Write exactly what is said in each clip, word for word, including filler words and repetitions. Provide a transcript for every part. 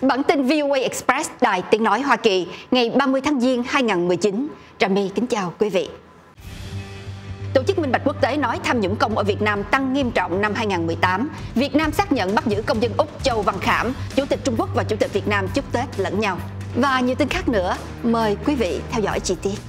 Bản tin vê o a Express Đài Tiếng Nói Hoa Kỳ ngày ba mươi tháng Giêng hai nghìn không trăm mười chín. Trà My kính chào quý vị. Tổ chức Minh bạch Quốc tế nói tham nhũng công ở Việt Nam tăng nghiêm trọng năm hai nghìn không trăm mười tám. Việt Nam xác nhận bắt giữ công dân Úc Châu Văn Khảm, Chủ tịch Trung Quốc và Chủ tịch Việt Nam chúc Tết lẫn nhau. Và nhiều tin khác nữa, mời quý vị theo dõi chi tiết.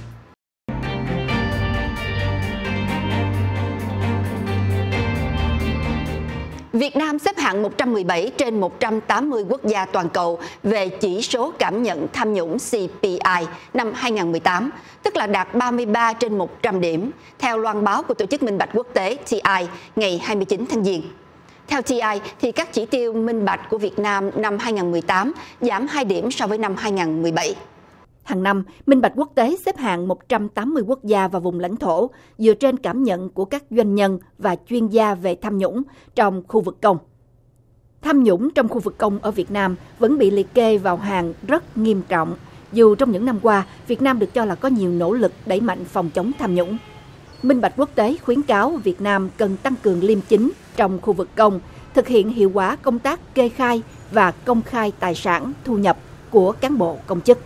Việt Nam xếp hạng một trăm mười bảy trên một trăm tám mươi quốc gia toàn cầu về chỉ số cảm nhận tham nhũng C P I năm hai nghìn không trăm mười tám, tức là đạt ba mươi ba trên một trăm điểm, theo loan báo của Tổ chức Minh bạch Quốc tế T I ngày hai mươi chín tháng Giêng. Theo T I, thì các chỉ tiêu minh bạch của Việt Nam năm hai nghìn không trăm mười tám giảm hai điểm so với năm hai nghìn không trăm mười bảy. Hàng năm, Minh bạch Quốc tế xếp hạng một trăm tám mươi quốc gia và vùng lãnh thổ dựa trên cảm nhận của các doanh nhân và chuyên gia về tham nhũng trong khu vực công. Tham nhũng trong khu vực công ở Việt Nam vẫn bị liệt kê vào hàng rất nghiêm trọng, dù trong những năm qua, Việt Nam được cho là có nhiều nỗ lực đẩy mạnh phòng chống tham nhũng. Minh bạch Quốc tế khuyến cáo Việt Nam cần tăng cường liêm chính trong khu vực công, thực hiện hiệu quả công tác kê khai và công khai tài sản, thu nhập của cán bộ công chức.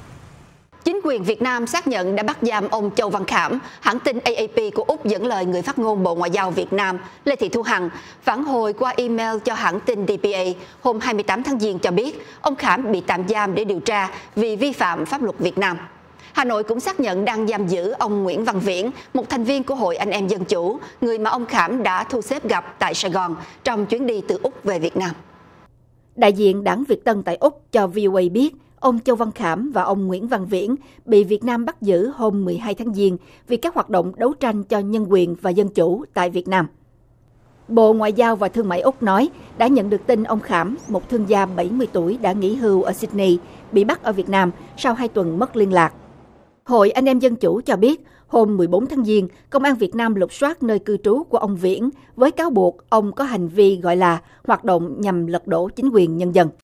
Chính quyền Việt Nam xác nhận đã bắt giam ông Châu Văn Khảm. Hãng tin A A P của Úc dẫn lời người phát ngôn Bộ Ngoại giao Việt Nam Lê Thị Thu Hằng phản hồi qua email cho hãng tin D P A hôm hai mươi tám tháng Giêng cho biết ông Khảm bị tạm giam để điều tra vì vi phạm pháp luật Việt Nam. Hà Nội cũng xác nhận đang giam giữ ông Nguyễn Văn Viễn, một thành viên của Hội Anh em Dân Chủ, người mà ông Khảm đã thu xếp gặp tại Sài Gòn trong chuyến đi từ Úc về Việt Nam. Đại diện Đảng Việt Tân tại Úc cho V O A biết ông Châu Văn Khảm và ông Nguyễn Văn Viễn bị Việt Nam bắt giữ hôm mười hai tháng Giêng vì các hoạt động đấu tranh cho nhân quyền và dân chủ tại Việt Nam. Bộ Ngoại giao và Thương mại Úc nói đã nhận được tin ông Khảm, một thương gia bảy mươi tuổi đã nghỉ hưu ở Sydney, bị bắt ở Việt Nam sau hai tuần mất liên lạc. Hội Anh em Dân Chủ cho biết hôm mười bốn tháng Giêng, Công an Việt Nam lục soát nơi cư trú của ông Viễn với cáo buộc ông có hành vi gọi là hoạt động nhằm lật đổ chính quyền nhân dân.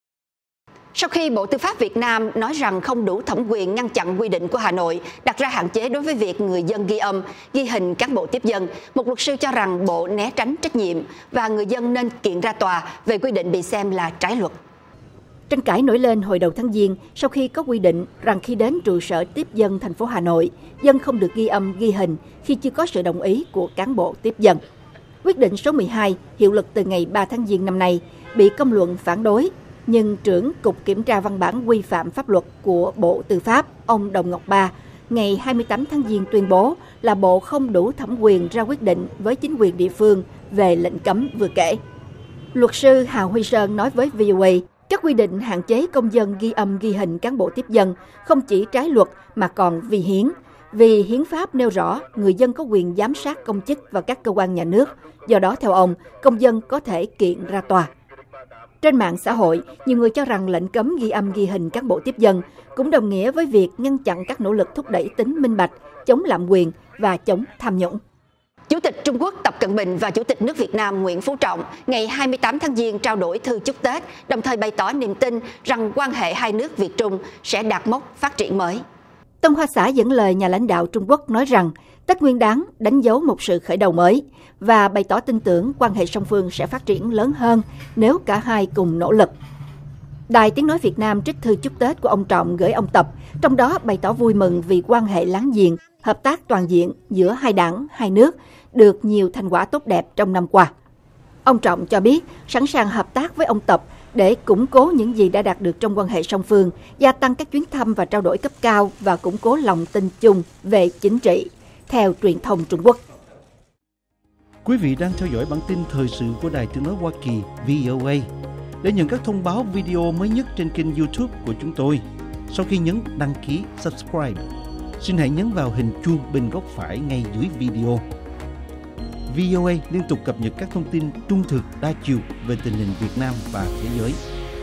Sau khi Bộ Tư pháp Việt Nam nói rằng không đủ thẩm quyền ngăn chặn quy định của Hà Nội đặt ra hạn chế đối với việc người dân ghi âm, ghi hình cán bộ tiếp dân, một luật sư cho rằng Bộ né tránh trách nhiệm và người dân nên kiện ra tòa về quy định bị xem là trái luật. Tranh cãi nổi lên hồi đầu tháng Giêng sau khi có quy định rằng khi đến trụ sở tiếp dân thành phố Hà Nội, dân không được ghi âm, ghi hình khi chưa có sự đồng ý của cán bộ tiếp dân. Quyết định số mười hai, hiệu lực từ ngày ba tháng Giêng năm nay, bị công luận phản đối. Nhưng trưởng Cục Kiểm tra Văn bản Quy phạm Pháp luật của Bộ Tư pháp, ông Đồng Ngọc Ba, ngày hai mươi tám tháng Giêng tuyên bố là Bộ không đủ thẩm quyền ra quyết định với chính quyền địa phương về lệnh cấm vừa kể. Luật sư Hà Huy Sơn nói với V O A, các quy định hạn chế công dân ghi âm ghi hình cán bộ tiếp dân không chỉ trái luật mà còn vi hiến. Vì hiến pháp nêu rõ người dân có quyền giám sát công chức và các cơ quan nhà nước, do đó theo ông, công dân có thể kiện ra tòa. Trên mạng xã hội, nhiều người cho rằng lệnh cấm ghi âm ghi hình cán bộ tiếp dân cũng đồng nghĩa với việc ngăn chặn các nỗ lực thúc đẩy tính minh bạch, chống lạm quyền và chống tham nhũng. Chủ tịch Trung Quốc Tập Cận Bình và Chủ tịch nước Việt Nam Nguyễn Phú Trọng ngày hai mươi tám tháng Giêng trao đổi thư chúc Tết, đồng thời bày tỏ niềm tin rằng quan hệ hai nước Việt Trung sẽ đạt mốc phát triển mới. Tân Hoa Xã dẫn lời nhà lãnh đạo Trung Quốc nói rằng Tết Nguyên đán đánh dấu một sự khởi đầu mới và bày tỏ tin tưởng quan hệ song phương sẽ phát triển lớn hơn nếu cả hai cùng nỗ lực. Đài Tiếng Nói Việt Nam trích thư chúc Tết của ông Trọng gửi ông Tập, trong đó bày tỏ vui mừng vì quan hệ láng giềng, hợp tác toàn diện giữa hai đảng, hai nước được nhiều thành quả tốt đẹp trong năm qua. Ông Trọng cho biết sẵn sàng hợp tác với ông Tập để củng cố những gì đã đạt được trong quan hệ song phương, gia tăng các chuyến thăm và trao đổi cấp cao và củng cố lòng tin chung về chính trị, theo truyền thông Trung Quốc. Quý vị đang theo dõi bản tin thời sự của Đài Tiếng Nói Hoa Kỳ V O A. Để nhận các thông báo video mới nhất trên kênh YouTube của chúng tôi, sau khi nhấn đăng ký subscribe, xin hãy nhấn vào hình chuông bên góc phải ngay dưới video. V O A liên tục cập nhật các thông tin trung thực, đa chiều về tình hình Việt Nam và thế giới.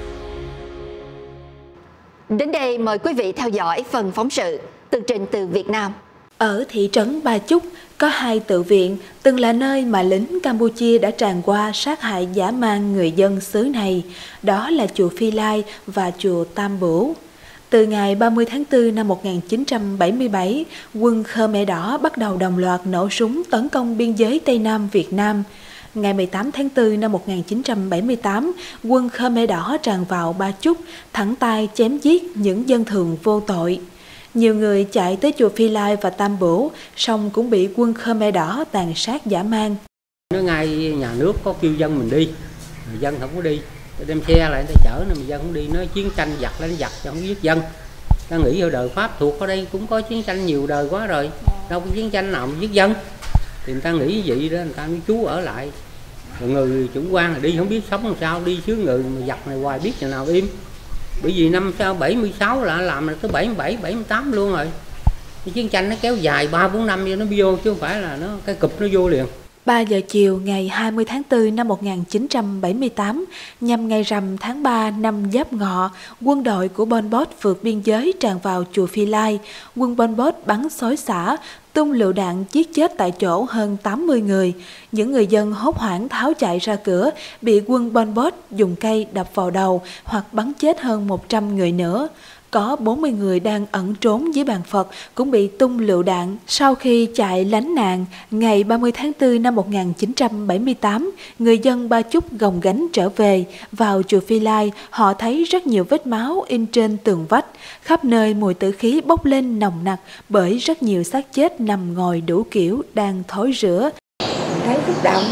Đến đây mời quý vị theo dõi phần phóng sự tường trình từ Việt Nam. Ở thị trấn Ba Chúc có hai tự viện từng là nơi mà lính Campuchia đã tràn qua sát hại dã man người dân xứ này, đó là chùa Phi Lai và chùa Tam Bửu. Từ ngày ba mươi tháng tư năm một nghìn chín trăm bảy mươi bảy, quân Khmer Đỏ bắt đầu đồng loạt nổ súng tấn công biên giới Tây Nam Việt Nam. Ngày mười tám tháng tư năm một nghìn chín trăm bảy mươi tám, quân Khmer Đỏ tràn vào Ba Chúc, thẳng tay chém giết những dân thường vô tội. Nhiều người chạy tới chùa Phi Lai và Tam Bửu, song cũng bị quân Khmer Đỏ tàn sát dã man. Nói ngay nhà nước có kêu dân mình đi, người dân không có đi, đem xe lại người ta chở nên người dân không đi, nói chiến tranh giặc đánh giặc chứ không giết dân. Ta nghĩ ở đời Pháp thuộc ở đây cũng có chiến tranh nhiều đời quá rồi, đâu có chiến tranh nào mà giết dân. Thì người ta nghĩ vậy đó, người ta nói chú ở lại. Rồi người chủ quan là đi không biết sống làm sao, đi xứ người mà giặc này hoài biết nhà nào im. Bởi vì năm sau bảy mươi sáu là làm là tới bảy mươi bảy, bảy mươi tám luôn rồi. Cái chiến tranh nó kéo dài ba bốn năm cho nó vô, chứ không phải là nó cái cụp nó vô liền. ba giờ chiều ngày hai mươi tháng tư năm một nghìn chín trăm bảy mươi tám, nhằm ngày rằm tháng ba năm Giáp Ngọ, quân đội của Pol Pot vượt biên giới tràn vào chùa Phi Lai. Quân Pol Pot bắn xối xả, tung lựu đạn giết chết tại chỗ hơn tám mươi người. Những người dân hốt hoảng tháo chạy ra cửa, bị quân Pol Pot dùng cây đập vào đầu hoặc bắn chết hơn một trăm người nữa. Có bốn mươi người đang ẩn trốn dưới bàn Phật cũng bị tung lựu đạn. Sau khi chạy lánh nạn, ngày ba mươi tháng tư năm một nghìn chín trăm bảy mươi tám, người dân Ba Chúc gồng gánh trở về. Vào chùa Phi Lai, họ thấy rất nhiều vết máu in trên tường vách. Khắp nơi mùi tử khí bốc lên nồng nặc bởi rất nhiều xác chết nằm ngồi đủ kiểu đang thối rữa. Thấy xúc động,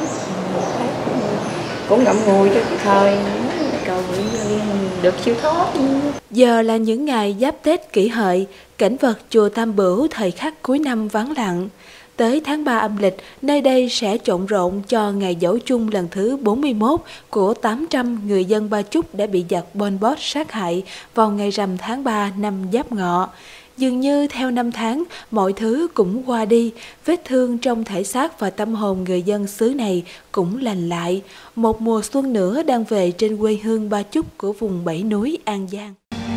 cũng ngậm ngùi cho cái thời cầu nguyện được siêu thoát. Giờ là những ngày giáp Tết Kỷ Hợi, cảnh vật chùa Tam Bửu thời khắc cuối năm vắng lặng. Tới tháng ba âm lịch, nơi đây sẽ trộn rộn cho ngày giỗ chung lần thứ bốn mươi mốt của tám trăm người dân Ba Chúc đã bị giặc Pol Pot sát hại vào ngày rằm tháng ba năm Giáp Ngọ. Dường như theo năm tháng, mọi thứ cũng qua đi, vết thương trong thể xác và tâm hồn người dân xứ này cũng lành lại. Một mùa xuân nữa đang về trên quê hương Ba Chúc của vùng Bảy Núi An Giang.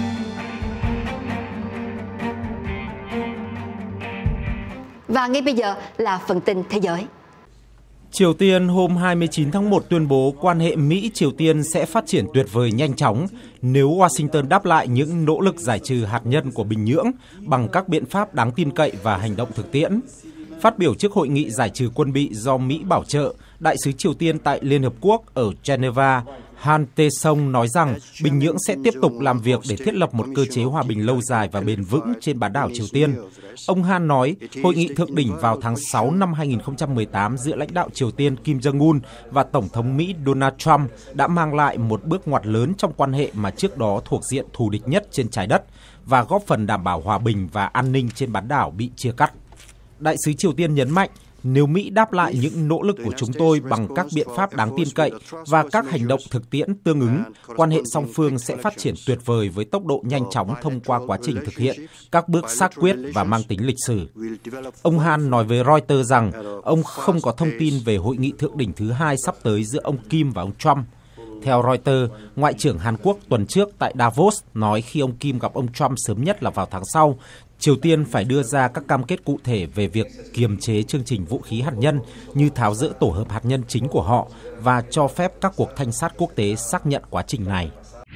Và ngay bây giờ là phần tin thế giới. Triều Tiên hôm hai mươi chín tháng một tuyên bố quan hệ Mỹ-Triều Tiên sẽ phát triển tuyệt vời nhanh chóng nếu Washington đáp lại những nỗ lực giải trừ hạt nhân của Bình Nhưỡng bằng các biện pháp đáng tin cậy và hành động thực tiễn. Phát biểu trước hội nghị giải trừ quân bị do Mỹ bảo trợ, Đại sứ Triều Tiên tại Liên Hợp Quốc ở Geneva, Han Tae-song nói rằng Bình Nhưỡng sẽ tiếp tục làm việc để thiết lập một cơ chế hòa bình lâu dài và bền vững trên bán đảo Triều Tiên. Ông Han nói, hội nghị thượng đỉnh vào tháng sáu năm hai nghìn không trăm mười tám giữa lãnh đạo Triều Tiên Kim Jong-un và Tổng thống Mỹ Donald Trump đã mang lại một bước ngoặt lớn trong quan hệ mà trước đó thuộc diện thù địch nhất trên trái đất và góp phần đảm bảo hòa bình và an ninh trên bán đảo bị chia cắt. Đại sứ Triều Tiên nhấn mạnh, nếu Mỹ đáp lại những nỗ lực của chúng tôi bằng các biện pháp đáng tin cậy và các hành động thực tiễn tương ứng, quan hệ song phương sẽ phát triển tuyệt vời với tốc độ nhanh chóng thông qua quá trình thực hiện các bước xác quyết và mang tính lịch sử. Ông Han nói với Reuters rằng ông không có thông tin về hội nghị thượng đỉnh thứ hai sắp tới giữa ông Kim và ông Trump. Theo Reuters, Ngoại trưởng Hàn Quốc tuần trước tại Davos nói khi ông Kim gặp ông Trump sớm nhất là vào tháng sau, Triều Tiên phải đưa ra các cam kết cụ thể về việc kiềm chế chương trình vũ khí hạt nhân như tháo dỡ tổ hợp hạt nhân chính của họ và cho phép các cuộc thanh sát quốc tế xác nhận quá trình này.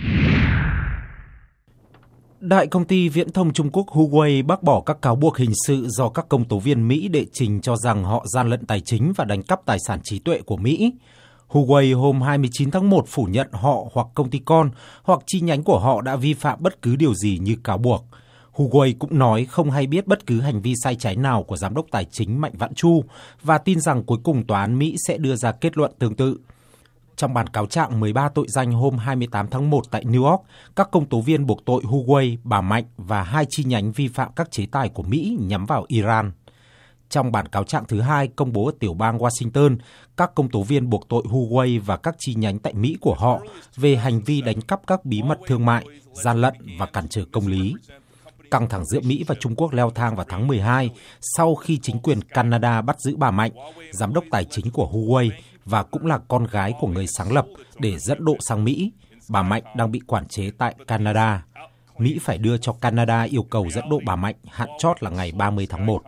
Đại công ty viễn thông Trung Quốc Huawei bác bỏ các cáo buộc hình sự do các công tố viên Mỹ đệ trình cho rằng họ gian lận tài chính và đánh cắp tài sản trí tuệ của Mỹ. Huawei hôm hai mươi chín tháng một phủ nhận họ hoặc công ty con hoặc chi nhánh của họ đã vi phạm bất cứ điều gì như cáo buộc. Huawei cũng nói không hay biết bất cứ hành vi sai trái nào của Giám đốc Tài chính Mạnh Vãn Chu và tin rằng cuối cùng tòa án Mỹ sẽ đưa ra kết luận tương tự. Trong bản cáo trạng mười ba tội danh hôm hai mươi tám tháng một tại New York, các công tố viên buộc tội Huawei, bà Mạnh và hai chi nhánh vi phạm các chế tài của Mỹ nhắm vào Iran. Trong bản cáo trạng thứ hai công bố ở tiểu bang Washington, các công tố viên buộc tội Huawei và các chi nhánh tại Mỹ của họ về hành vi đánh cắp các bí mật thương mại, gian lận và cản trở công lý. Căng thẳng giữa Mỹ và Trung Quốc leo thang vào tháng mười hai sau khi chính quyền Canada bắt giữ bà Mạnh, giám đốc tài chính của Huawei và cũng là con gái của người sáng lập để dẫn độ sang Mỹ. Bà Mạnh đang bị quản chế tại Canada. Mỹ phải đưa cho Canada yêu cầu dẫn độ bà Mạnh hạn chót là ngày ba mươi tháng một.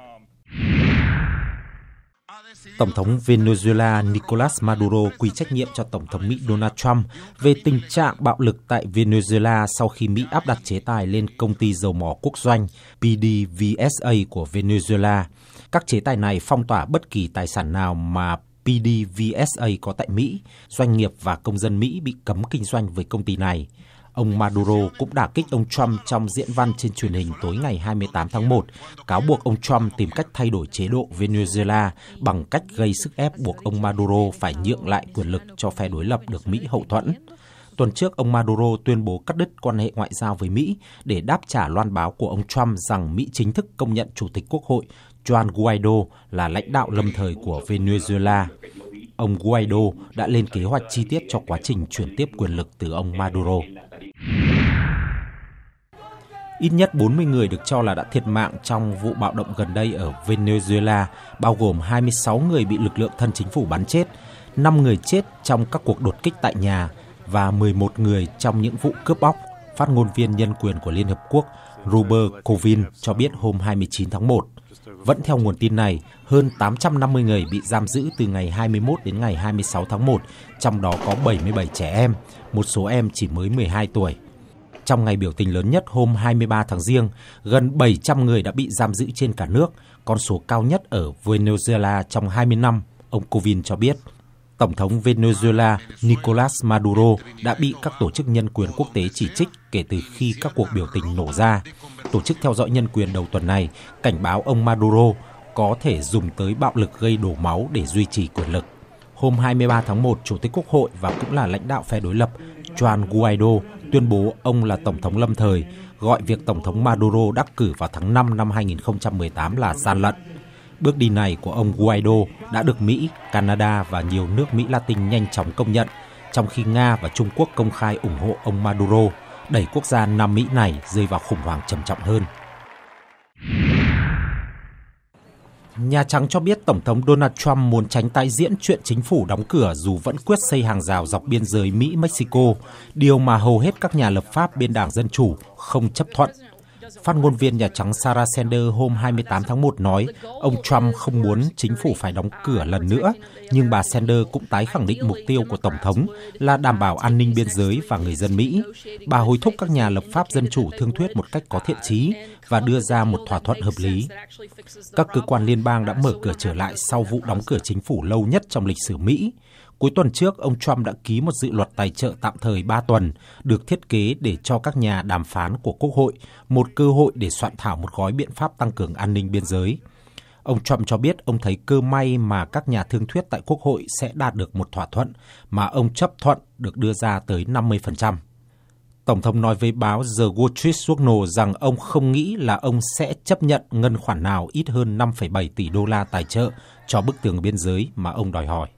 Tổng thống Venezuela Nicolas Maduro quy trách nhiệm cho Tổng thống Mỹ Donald Trump về tình trạng bạo lực tại Venezuela sau khi Mỹ áp đặt chế tài lên công ty dầu mỏ quốc doanh P D V S A của Venezuela. Các chế tài này phong tỏa bất kỳ tài sản nào mà pê đê vê ét a có tại Mỹ, doanh nghiệp và công dân Mỹ bị cấm kinh doanh với công ty này. Ông Maduro cũng đả kích ông Trump trong diễn văn trên truyền hình tối ngày hai mươi tám tháng một, cáo buộc ông Trump tìm cách thay đổi chế độ Venezuela bằng cách gây sức ép buộc ông Maduro phải nhượng lại quyền lực cho phe đối lập được Mỹ hậu thuẫn. Tuần trước, ông Maduro tuyên bố cắt đứt quan hệ ngoại giao với Mỹ để đáp trả loan báo của ông Trump rằng Mỹ chính thức công nhận Chủ tịch Quốc hội Juan Guaido là lãnh đạo lâm thời của Venezuela. Ông Guaido đã lên kế hoạch chi tiết cho quá trình chuyển tiếp quyền lực từ ông Maduro. Ít nhất bốn mươi người được cho là đã thiệt mạng trong vụ bạo động gần đây ở Venezuela, bao gồm hai mươi sáu người bị lực lượng thân chính phủ bắn chết, năm người chết trong các cuộc đột kích tại nhà và mười một người trong những vụ cướp bóc, phát ngôn viên nhân quyền của Liên Hợp Quốc Robert Colvin cho biết hôm hai mươi chín tháng một. Vẫn theo nguồn tin này, hơn tám trăm năm mươi người bị giam giữ từ ngày hai mươi mốt đến ngày hai mươi sáu tháng một, trong đó có bảy mươi bảy trẻ em, một số em chỉ mới mười hai tuổi. Trong ngày biểu tình lớn nhất hôm hai mươi ba tháng Giêng, gần bảy trăm người đã bị giam giữ trên cả nước, con số cao nhất ở Venezuela trong hai mươi năm, ông Colvin cho biết. Tổng thống Venezuela Nicolas Maduro đã bị các tổ chức nhân quyền quốc tế chỉ trích kể từ khi các cuộc biểu tình nổ ra. Tổ chức theo dõi nhân quyền đầu tuần này cảnh báo ông Maduro có thể dùng tới bạo lực gây đổ máu để duy trì quyền lực. Hôm hai mươi ba tháng một, Chủ tịch Quốc hội và cũng là lãnh đạo phe đối lập Juan Guaido tuyên bố ông là Tổng thống lâm thời, gọi việc Tổng thống Maduro đắc cử vào tháng năm năm hai nghìn không trăm mười tám là gian lận. Bước đi này của ông Guaido đã được Mỹ, Canada và nhiều nước Mỹ Latin nhanh chóng công nhận, trong khi Nga và Trung Quốc công khai ủng hộ ông Maduro, đẩy quốc gia Nam Mỹ này rơi vào khủng hoảng trầm trọng hơn. Nhà Trắng cho biết Tổng thống Donald Trump muốn tránh tái diễn chuyện chính phủ đóng cửa dù vẫn quyết xây hàng rào dọc biên giới Mỹ-Mexico, điều mà hầu hết các nhà lập pháp bên Đảng Dân Chủ không chấp thuận. Phát ngôn viên Nhà Trắng Sarah Sanders hôm hai mươi tám tháng một nói ông Trump không muốn chính phủ phải đóng cửa lần nữa, nhưng bà Sanders cũng tái khẳng định mục tiêu của Tổng thống là đảm bảo an ninh biên giới và người dân Mỹ. Bà hối thúc các nhà lập pháp dân chủ thương thuyết một cách có thiện chí và đưa ra một thỏa thuận hợp lý. Các cơ quan liên bang đã mở cửa trở lại sau vụ đóng cửa chính phủ lâu nhất trong lịch sử Mỹ. Cuối tuần trước, ông Trump đã ký một dự luật tài trợ tạm thời ba tuần, được thiết kế để cho các nhà đàm phán của Quốc hội một cơ hội để soạn thảo một gói biện pháp tăng cường an ninh biên giới. Ông Trump cho biết ông thấy cơ may mà các nhà thương thuyết tại Quốc hội sẽ đạt được một thỏa thuận mà ông chấp thuận được đưa ra tới năm mươi phần trăm. Tổng thống nói với báo The Wall Street Journal rằng ông không nghĩ là ông sẽ chấp nhận ngân khoản nào ít hơn năm phẩy bảy tỷ đô la tài trợ cho bức tường biên giới mà ông đòi hỏi.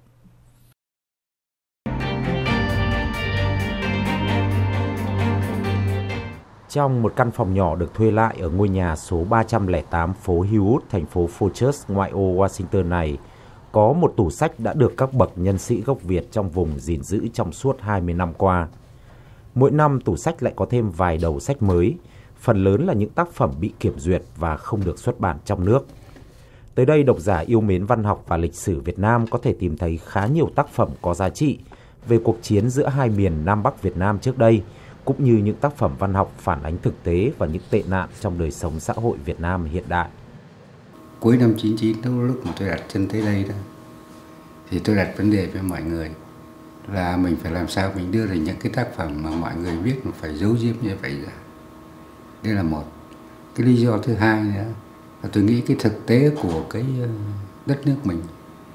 Trong một căn phòng nhỏ được thuê lại ở ngôi nhà số ba trăm lẻ tám phố Hillwood, thành phố Forsyth, ngoại ô Washington này, có một tủ sách đã được các bậc nhân sĩ gốc Việt trong vùng gìn giữ trong suốt hai mươi năm qua. Mỗi năm tủ sách lại có thêm vài đầu sách mới, phần lớn là những tác phẩm bị kiểm duyệt và không được xuất bản trong nước. Tới đây, độc giả yêu mến văn học và lịch sử Việt Nam có thể tìm thấy khá nhiều tác phẩm có giá trị về cuộc chiến giữa hai miền Nam Bắc Việt Nam trước đây, cũng như những tác phẩm văn học phản ánh thực tế và những tệ nạn trong đời sống xã hội Việt Nam hiện đại. Cuối năm chín chín, lúc mà tôi đặt chân tới đây đó, thì tôi đặt vấn đề với mọi người là mình phải làm sao mình đưa ra những cái tác phẩm mà mọi người biết mà phải giấu giếm như vậy ra. Đây là một. Cái lý do thứ hai nữa là tôi nghĩ cái thực tế của cái đất nước mình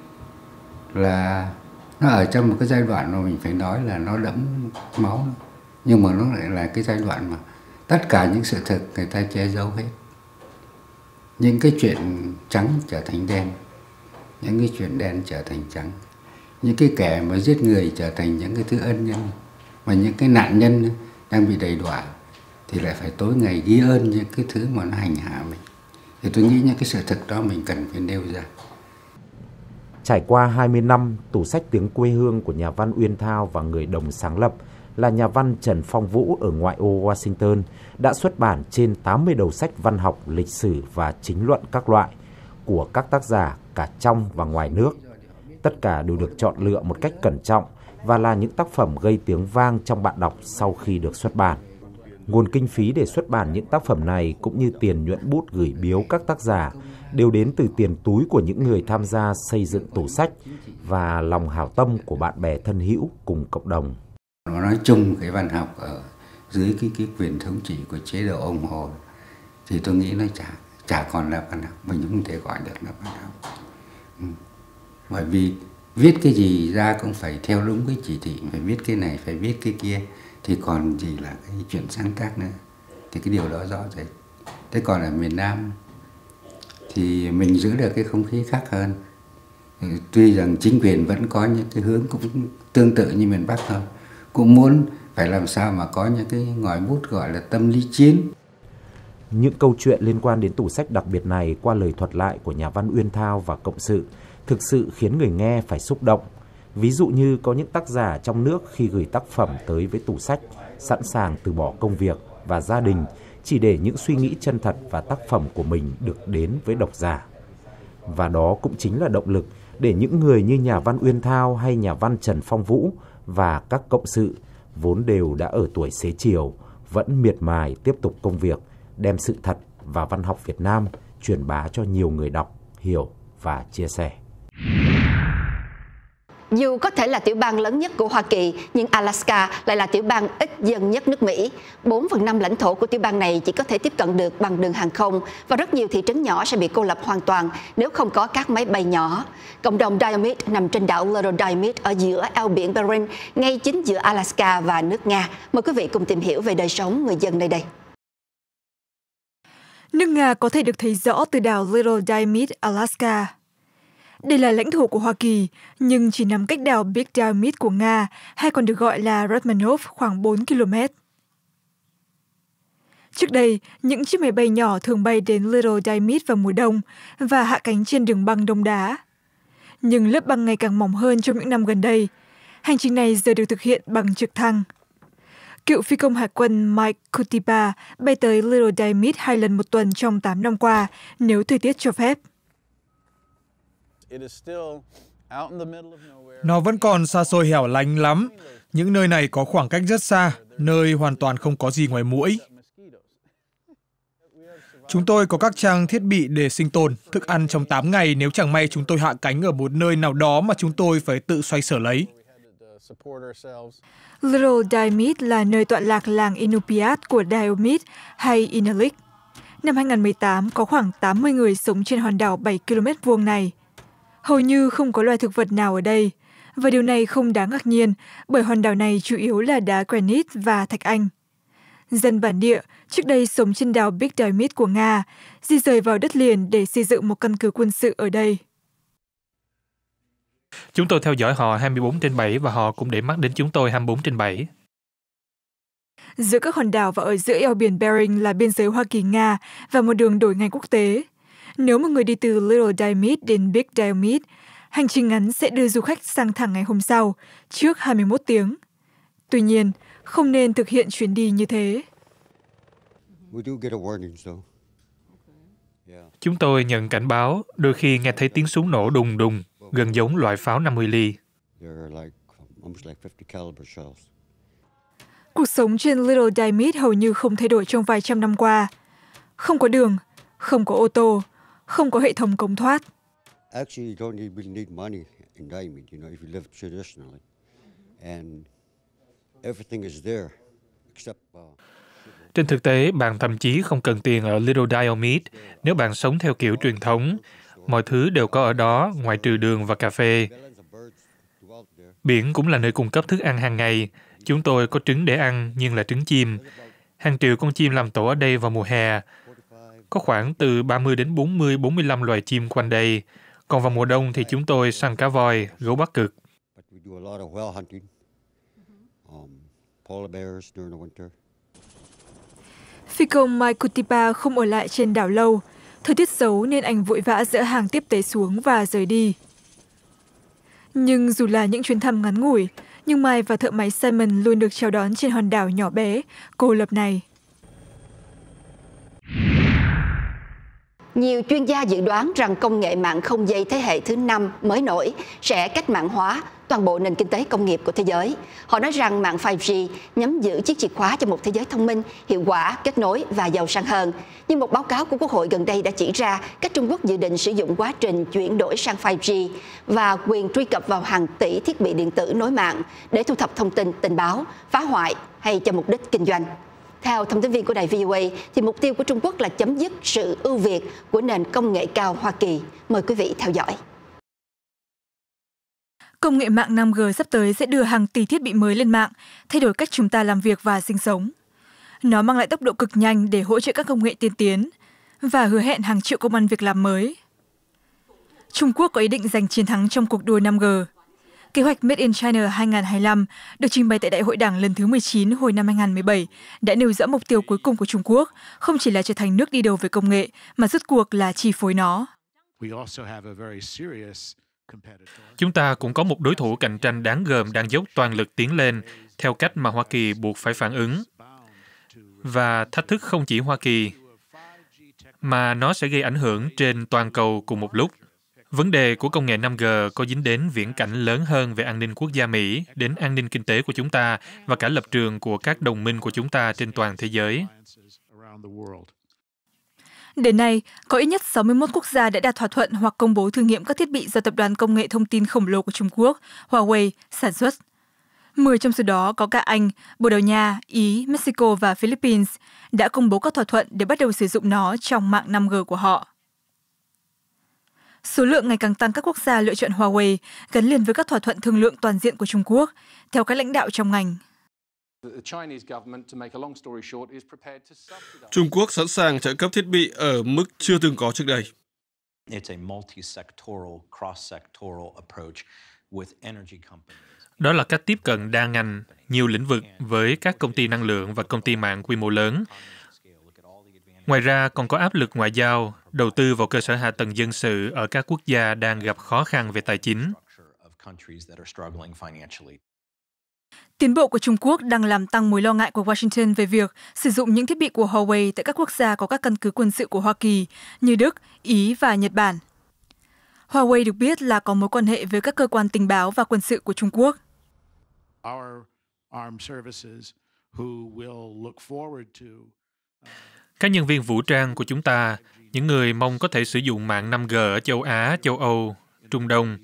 là nó ở trong một cái giai đoạn mà mình phải nói là nó đẫm máu, nhưng mà nó lại là cái giai đoạn mà tất cả những sự thực người ta che giấu hết. Những cái chuyện trắng trở thành đen, những cái chuyện đen trở thành trắng, những cái kẻ mà giết người trở thành những cái thứ ân nhân, mà những cái nạn nhân đang bị đầy đọa thì lại phải tối ngày ghi ơn những cái thứ mà nó hành hạ mình. Thì tôi nghĩ những cái sự thực đó mình cần phải nêu ra. Trải qua hai mươi năm, tủ sách Tiếng quê hương của nhà văn Uyên Thao và người đồng sáng lập là nhà văn Trần Phong Vũ ở ngoại ô Washington đã xuất bản trên tám mươi đầu sách văn học, lịch sử và chính luận các loại của các tác giả cả trong và ngoài nước. Tất cả đều được chọn lựa một cách cẩn trọng và là những tác phẩm gây tiếng vang trong bạn đọc sau khi được xuất bản. Nguồn kinh phí để xuất bản những tác phẩm này cũng như tiền nhuận bút gửi biếu các tác giả đều đến từ tiền túi của những người tham gia xây dựng tủ sách và lòng hảo tâm của bạn bè thân hữu cùng cộng đồng. Nó nói chung cái văn học ở dưới cái, cái quyền thống trị của chế độ ông Hồ thì tôi nghĩ nó chả, chả còn là văn học, mình không thể gọi được là văn học. Ừ. Bởi vì viết cái gì ra cũng phải theo đúng cái chỉ thị, phải viết cái này, phải viết cái kia, thì còn gì là cái chuyện sáng tác nữa. Thì cái điều đó rõ rệt. Thế còn ở miền Nam thì mình giữ được cái không khí khác hơn. Tuy rằng chính quyền vẫn có những cái hướng cũng tương tự như miền Bắc thôi, cũng muốn phải làm sao mà có những cái ngòi bút gọi là tâm lý chiến. Những câu chuyện liên quan đến tủ sách đặc biệt này qua lời thuật lại của nhà văn Uyên Thao và cộng sự thực sự khiến người nghe phải xúc động. Ví dụ như có những tác giả trong nước khi gửi tác phẩm tới với tủ sách sẵn sàng từ bỏ công việc và gia đình chỉ để những suy nghĩ chân thật và tác phẩm của mình được đến với độc giả. Và đó cũng chính là động lực để những người như nhà văn Uyên Thao hay nhà văn Trần Phong Vũ và các cộng sự vốn đều đã ở tuổi xế chiều vẫn miệt mài tiếp tục công việc, đem sự thật và văn học Việt Nam truyền bá cho nhiều người đọc, hiểu và chia sẻ. Dù có thể là tiểu bang lớn nhất của Hoa Kỳ, nhưng Alaska lại là tiểu bang ít dân nhất nước Mỹ. bốn phần năm lãnh thổ của tiểu bang này chỉ có thể tiếp cận được bằng đường hàng không, và rất nhiều thị trấn nhỏ sẽ bị cô lập hoàn toàn nếu không có các máy bay nhỏ. Cộng đồng Diomede nằm trên đảo Little Diomede ở giữa eo biển Bering, ngay chính giữa Alaska và nước Nga. Mời quý vị cùng tìm hiểu về đời sống người dân nơi đây. Nước Nga có thể được thấy rõ từ đảo Little Diomede, Alaska. Đây là lãnh thổ của Hoa Kỳ, nhưng chỉ nằm cách đảo Big Diomede của Nga, hay còn được gọi là Ratmanov, khoảng bốn ki lô mét. Trước đây, những chiếc máy bay nhỏ thường bay đến Little Diomede vào mùa đông và hạ cánh trên đường băng đông đá. Nhưng lớp băng ngày càng mỏng hơn trong những năm gần đây. Hành trình này giờ được thực hiện bằng trực thăng. Cựu phi công hải quân Mike Kutipa bay tới Little Diomede hai lần một tuần trong tám năm qua, nếu thời tiết cho phép. Nó vẫn còn xa xôi hẻo lánh lắm. Những nơi này có khoảng cách rất xa, nơi hoàn toàn không có gì ngoài muỗi. Chúng tôi có các trang thiết bị để sinh tồn, thức ăn trong tám ngày nếu chẳng may chúng tôi hạ cánh ở một nơi nào đó mà chúng tôi phải tự xoay sở lấy. Little Diomede là nơi tọa lạc làng Inupiat của Diomede hay Inalik. Năm hai không một tám, có khoảng tám mươi người sống trên hòn đảo bảy ki lô mét vuông này. Hầu như không có loài thực vật nào ở đây, và điều này không đáng ngạc nhiên bởi hòn đảo này chủ yếu là đá granite và thạch anh. Dân bản địa trước đây sống trên đảo Big Diomede của Nga, di rời vào đất liền để xây dựng một căn cứ quân sự ở đây. Chúng tôi theo dõi họ hai mươi bốn trên bảy và họ cũng để mắt đến chúng tôi hai mươi bốn trên bảy. Giữa các hòn đảo và ở giữa eo biển Bering là biên giới Hoa Kỳ-Nga và một đường đổi ngành quốc tế. Nếu một người đi từ Little Diomede đến Big Diomede, hành trình ngắn sẽ đưa du khách sang thẳng ngày hôm sau, trước hai mươi mốt tiếng. Tuy nhiên, không nên thực hiện chuyến đi như thế. Chúng tôi nhận cảnh báo, đôi khi nghe thấy tiếng súng nổ đùng đùng, gần giống loại pháo năm mươi ly. Cuộc sống trên Little Diomede hầu như không thay đổi trong vài trăm năm qua. Không có đường, không có ô tô, không có hệ thống cống thoát. Trên thực tế, bạn thậm chí không cần tiền ở Little Diomede nếu bạn sống theo kiểu truyền thống. Mọi thứ đều có ở đó, ngoại trừ đường và cà phê. Biển cũng là nơi cung cấp thức ăn hàng ngày. Chúng tôi có trứng để ăn, nhưng là trứng chim. Hàng triệu con chim làm tổ ở đây vào mùa hè. Có khoảng từ ba mươi đến bốn mươi, bốn mươi lăm loài chim quanh đây. Còn vào mùa đông thì chúng tôi săn cá voi, gấu Bắc Cực. Phi công Mike Kutipa không ở lại trên đảo lâu. Thời tiết xấu nên anh vội vã dỡ hàng tiếp tế xuống và rời đi. Nhưng dù là những chuyến thăm ngắn ngủi, nhưng Mike và thợ máy Simon luôn được chào đón trên hòn đảo nhỏ bé, cô lập này. Nhiều chuyên gia dự đoán rằng công nghệ mạng không dây thế hệ thứ năm mới nổi sẽ cách mạng hóa toàn bộ nền kinh tế công nghiệp của thế giới. Họ nói rằng mạng năm G nhắm giữ chiếc chìa khóa cho một thế giới thông minh, hiệu quả, kết nối và giàu sang hơn. Nhưng một báo cáo của Quốc hội gần đây đã chỉ ra cách Trung Quốc dự định sử dụng quá trình chuyển đổi sang năm G và quyền truy cập vào hàng tỷ thiết bị điện tử nối mạng để thu thập thông tin, tình báo, phá hoại hay cho mục đích kinh doanh. Theo thông tin viên của đài vê o a, thì mục tiêu của Trung Quốc là chấm dứt sự ưu việt của nền công nghệ cao Hoa Kỳ. Mời quý vị theo dõi. Công nghệ mạng năm G sắp tới sẽ đưa hàng tỷ thiết bị mới lên mạng, thay đổi cách chúng ta làm việc và sinh sống. Nó mang lại tốc độ cực nhanh để hỗ trợ các công nghệ tiên tiến và hứa hẹn hàng triệu công ăn việc làm mới. Trung Quốc có ý định giành chiến thắng trong cuộc đua năm G. Kế hoạch Made in China hai không hai lăm được trình bày tại Đại hội Đảng lần thứ mười chín hồi năm hai không một bảy đã nêu rõ mục tiêu cuối cùng của Trung Quốc không chỉ là trở thành nước đi đầu về công nghệ, mà rốt cuộc là chi phối nó. Chúng ta cũng có một đối thủ cạnh tranh đáng gờm đang dốc toàn lực tiến lên theo cách mà Hoa Kỳ buộc phải phản ứng. Và thách thức không chỉ Hoa Kỳ, mà nó sẽ gây ảnh hưởng trên toàn cầu cùng một lúc. Vấn đề của công nghệ năm G có dính đến viễn cảnh lớn hơn về an ninh quốc gia Mỹ, đến an ninh kinh tế của chúng ta và cả lập trường của các đồng minh của chúng ta trên toàn thế giới. Đến nay, có ít nhất sáu mươi mốt quốc gia đã đạt thỏa thuận hoặc công bố thử nghiệm các thiết bị do tập đoàn công nghệ thông tin khổng lồ của Trung Quốc, Huawei, sản xuất. Mười trong số đó có cả Anh, Bồ Đào Nha, Ý, Mexico và Philippines đã công bố các thỏa thuận để bắt đầu sử dụng nó trong mạng năm G của họ. Số lượng ngày càng tăng các quốc gia lựa chọn Huawei gắn liền với các thỏa thuận thương lượng toàn diện của Trung Quốc, theo các lãnh đạo trong ngành. Trung Quốc sẵn sàng trợ cấp thiết bị ở mức chưa từng có trước đây. Đó là cách tiếp cận đa ngành, nhiều lĩnh vực với các công ty năng lượng và công ty mạng quy mô lớn. Ngoài ra, còn có áp lực ngoại giao, đầu tư vào cơ sở hạ tầng dân sự ở các quốc gia đang gặp khó khăn về tài chính. Tiến bộ của Trung Quốc đang làm tăng mối lo ngại của Washington về việc sử dụng những thiết bị của Huawei tại các quốc gia có các căn cứ quân sự của Hoa Kỳ như Đức, Ý và Nhật Bản. Huawei được biết là có mối quan hệ với các cơ quan tình báo và quân sự của Trung Quốc. Các nhân viên vũ trang của chúng ta, những người mong có thể sử dụng mạng năm G ở châu Á, châu Âu, Trung Đông,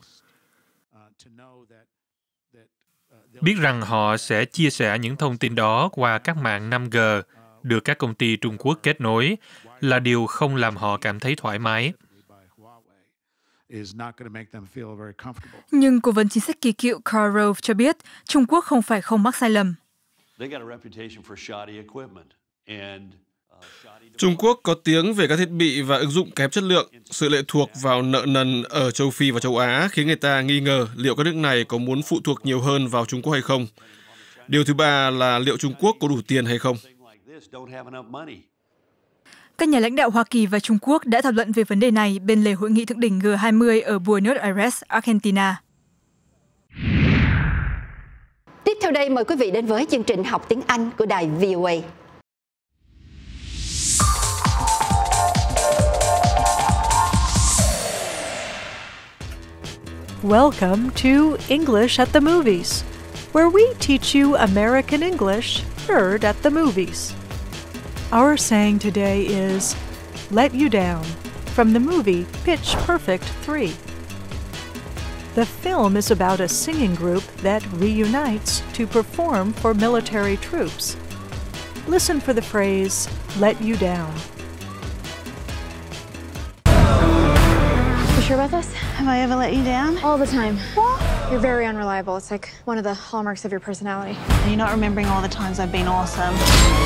biết rằng họ sẽ chia sẻ những thông tin đó qua các mạng năm G được các công ty Trung Quốc kết nối là điều không làm họ cảm thấy thoải mái. Nhưng Cố vấn chính sách kỳ cựu Karl Rove cho biết Trung Quốc không phải không mắc sai lầm. Trung Quốc có tiếng về các thiết bị và ứng dụng kém chất lượng. Sự lệ thuộc vào nợ nần ở châu Phi và châu Á khiến người ta nghi ngờ liệu các nước này có muốn phụ thuộc nhiều hơn vào Trung Quốc hay không. Điều thứ ba là liệu Trung Quốc có đủ tiền hay không. Các nhà lãnh đạo Hoa Kỳ và Trung Quốc đã thảo luận về vấn đề này bên lề hội nghị thượng đỉnh G hai mươi ở Buenos Aires, Argentina. Tiếp theo đây mời quý vị đến với chương trình học tiếng Anh của đài vê o a. Welcome to English at the Movies, where we teach you American English heard at the movies. Our saying today is, let you down, from the movie Pitch Perfect three. The film is about a singing group that reunites to perform for military troops. Listen for the phrase, let you down. You sure about this? Have I ever let you down? All the time. What? You're very unreliable. It's like one of the hallmarks of your personality. And you're not remembering all the times I've been awesome.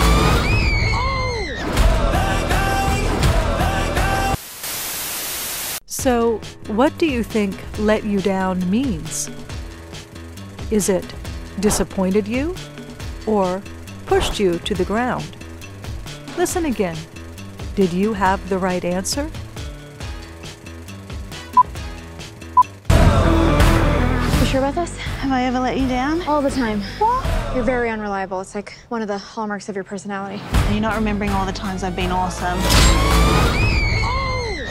So, what do you think let you down means? Is it disappointed you or pushed you to the ground? Listen again. Did you have the right answer? You sure about this? Have I ever let you down? All the time. What? You're very unreliable. It's like one of the hallmarks of your personality. And you're not remembering all the times I've been awesome.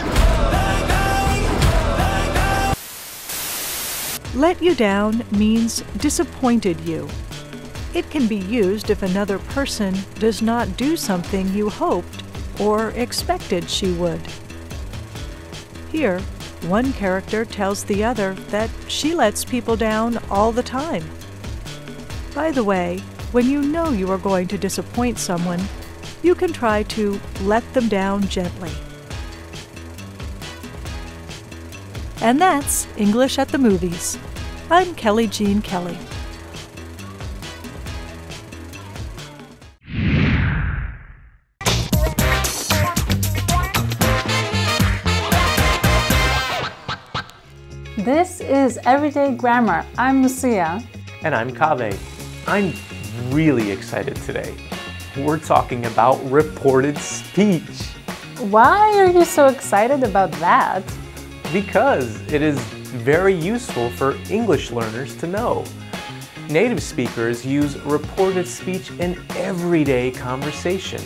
Let you down means disappointed you. It can be used if another person does not do something you hoped or expected she would. Here, one character tells the other that she lets people down all the time. By the way, when you know you are going to disappoint someone, you can try to let them down gently. And that's English at the Movies. I'm Kelly Jean Kelly. This is Everyday Grammar. I'm Lucia. And I'm Kaveh. I'm really excited today. We're talking about reported speech. Why are you so excited about that? Because it is very useful for English learners to know. Native speakers use reported speech in everyday conversation.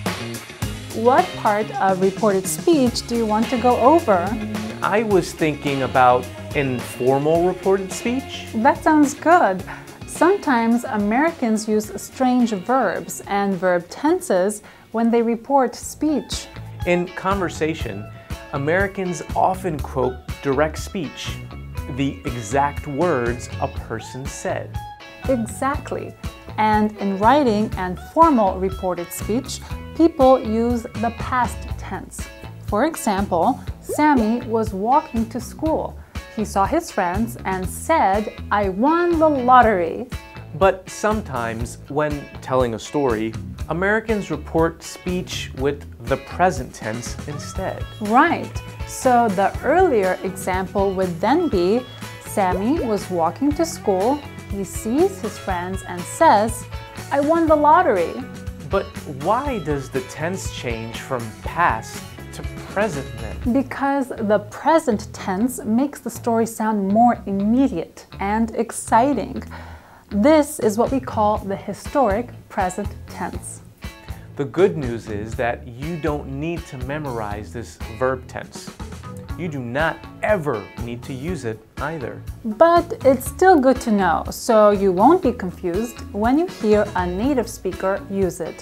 What part of reported speech do you want to go over? I was thinking about informal reported speech. That sounds good. Sometimes Americans use strange verbs and verb tenses when they report speech. In conversation, Americans often quote direct speech, the exact words a person said. Exactly. And in writing and formal reported speech, people use the past tense. For example, Sammy was walking to school. He saw his friends and said, "I won the lottery." But sometimes, when telling a story, Americans report speech with the present tense instead. Right. So the earlier example would then be, Sammy was walking to school, he sees his friends and says, "I won the lottery." But why does the tense change from past to present then? Because the present tense makes the story sound more immediate and exciting. This is what we call the historic present tense. The good news is that you don't need to memorize this verb tense. You do not ever need to use it either. But it's still good to know, so you won't be confused when you hear a native speaker use it.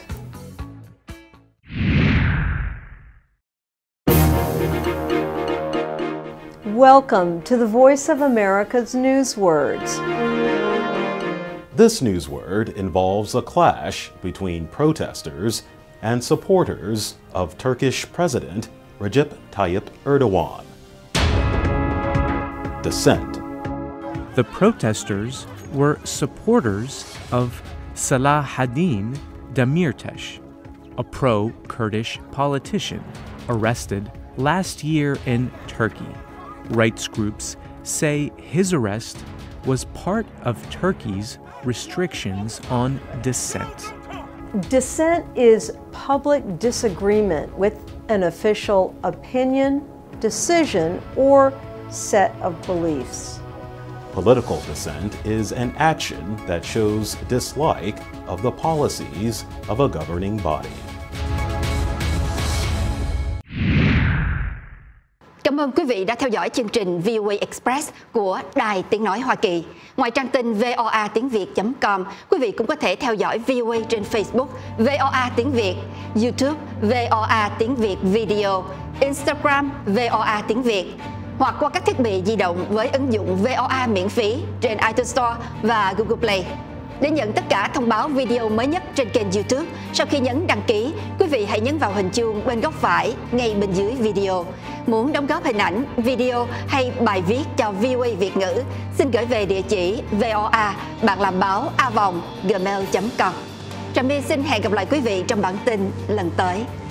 Welcome to the Voice of America's Newswords. This newsword involves a clash between protesters and supporters of Turkish President Recep Tayyip Erdogan. Dissent. The protesters were supporters of Selahattin Demirtas, a pro-Kurdish politician arrested last year in Turkey. Rights groups say his arrest was part of Turkey's restrictions on dissent. Dissent is public disagreement with an official opinion, decision, or set of beliefs. Political dissent is an action that shows dislike of the policies of a governing body. Cảm ơn quý vị đã theo dõi chương trình vê o a Express của Đài Tiếng Nói Hoa Kỳ. Ngoài trang tin voa tiếng việt chấm com, quý vị cũng có thể theo dõi vê o a trên Facebook, vê o a tiếng Việt, YouTube, vê o a tiếng Việt Video, Instagram, vê o a tiếng Việt, hoặc qua các thiết bị di động với ứng dụng vê o a miễn phí trên iTunes Store và Google Play. Để nhận tất cả thông báo video mới nhất trên kênh YouTube, sau khi nhấn đăng ký, quý vị hãy nhấn vào hình chuông bên góc phải ngay bên dưới video. Muốn đóng góp hình ảnh, video hay bài viết cho vê o a Việt ngữ, xin gửi về địa chỉ voa bạn làm báo a vòng gmail chấm com. Trà My xin hẹn gặp lại quý vị trong bản tin lần tới.